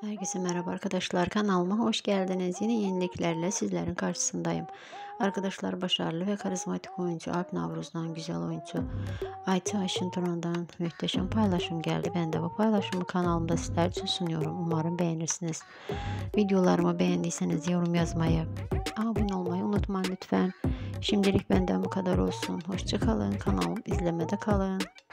Herkese merhaba arkadaşlar, kanalıma hoş geldiniz. Yine yeniliklerle sizlerin karşısındayım. Arkadaşlar, başarılı ve karizmatik oyuncu Alp Navruz'dan güzel oyuncu Ayça Aşıntıron'dan muhteşem paylaşım geldi. Ben de bu paylaşımı kanalımda sizler için sunuyorum. Umarım beğenirsiniz. Videolarımı beğendiyseniz yorum yazmayı, abone olmayı unutmayın lütfen. Şimdilik benden bu kadar olsun. Hoşça kalın. Kanalımı izlemede kalın.